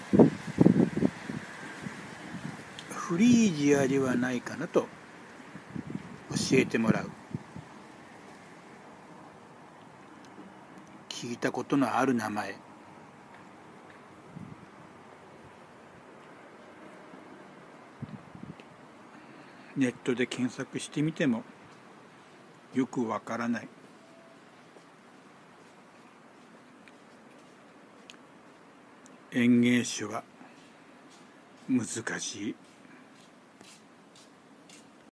フリージアではないかなと教えてもらう。聞いたことのある名前。ネットで検索してみてもよくわからない。園芸種は難しい。